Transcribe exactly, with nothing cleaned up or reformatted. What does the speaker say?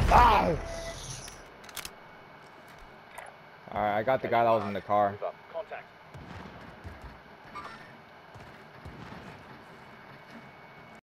Ah! Alright, I got the guy that was in the car. Move up.